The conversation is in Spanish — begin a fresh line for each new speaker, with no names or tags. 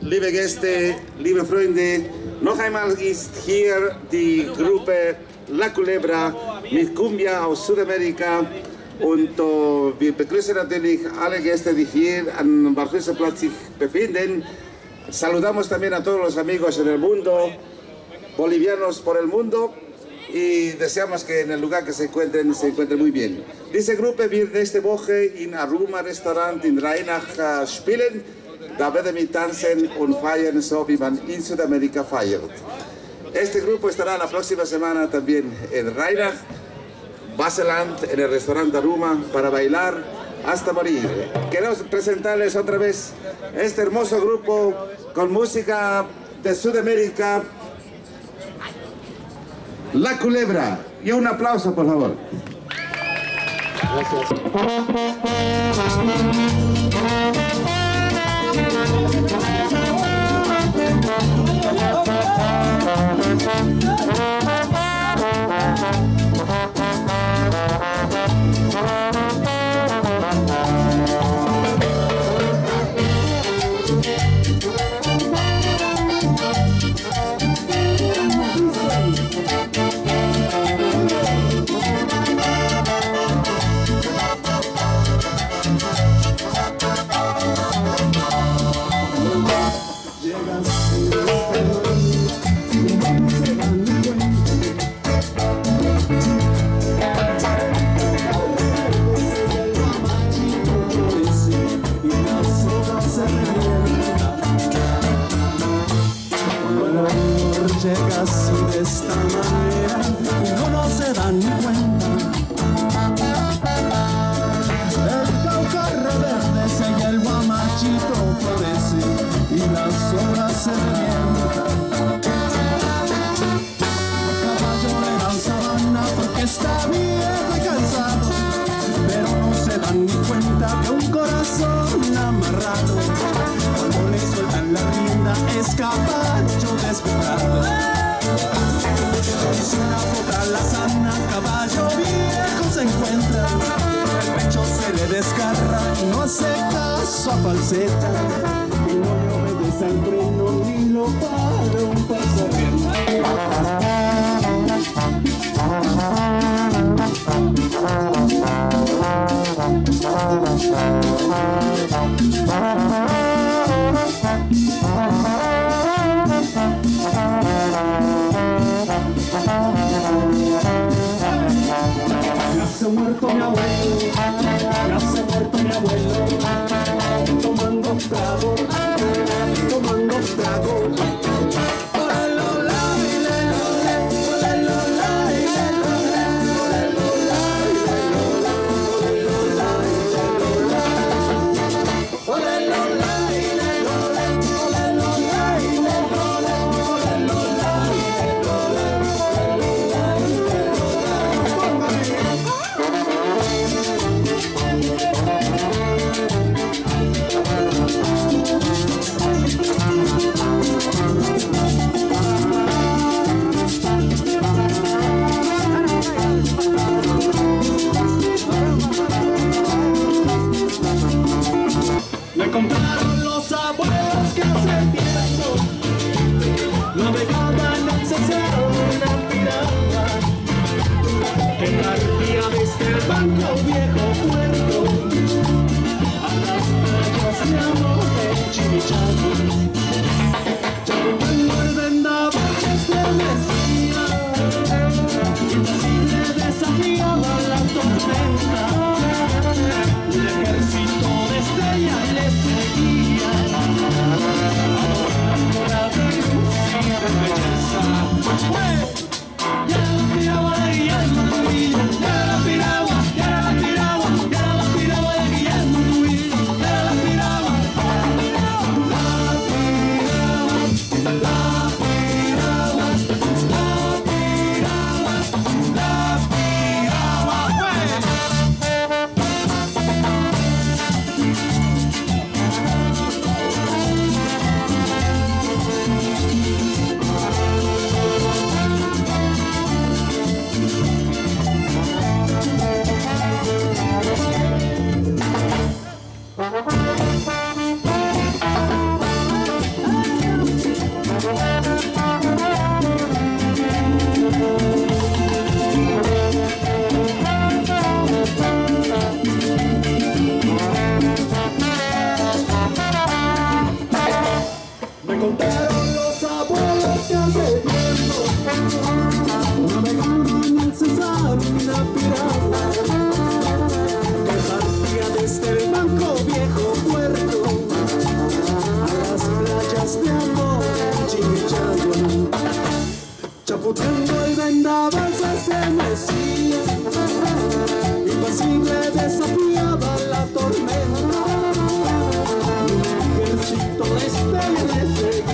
liebe Gäste, liebe Freunde, noch einmal ist hier die Gruppe La Culebra mit Cumbia aus Südamerika und wir begrüßen natürlich alle Gäste, die hier am Barfüßerplatz sich befinden. Saludamos también a todos los amigos en el mundo, bolivianos por el mundo, y deseamos que en el lugar que se encuentren muy bien. Diese Gruppe wird nächste Woche in Aruma Restaurant in Rheinach spielen. Da werden wir tanzen und feiern, so wie man in Südamerika feiert. Este grupo estará la próxima semana también en Rheinach, Basel-Land, en el restaurante Aruma, para bailar hasta morir. Queremos presentarles otra vez este hermoso grupo con música de Sudamérica, La Culebra. Y un aplauso, por favor. Gracias.
Llega así de esta manera y no se dan cuenta. El Cauca reverdece y el Guamachito florece y las horas se revientan. El caballo le dan sabana porque está viejo y cansado, pero no se dan ni cuenta de un corazón amarrado. Cuando le sueltan la rienda es caballo despertado. Si una potra la sana, caballo viejo se encuentra. El pecho se le desgarra y no hace caso a falseta. Y no le obedece al freno ni lo para un pasajero. Muerto mi abuelo, ya se muerto mi abuelo, tomando trago, tomando trago. Le contaron los abuelos que hace tiempo navegaban en una piragua que partía desde el banco viejo puerto a las playas de amor de Chimichagua. Chapultepec el vendaval estremecía y así le desafiaba la tormenta. Un ejército de estrellas le seguía, adorándola de luz y de belleza. Ya la piragua de Guillermo Trujillo, ya la piragua, ya la piragua, ya la piragua de Guillermo Trujillo, ya la piragua, la piragua. Cuando el vendaval se estremecía, impasible desafiaba la tormenta, un ejército de estrellas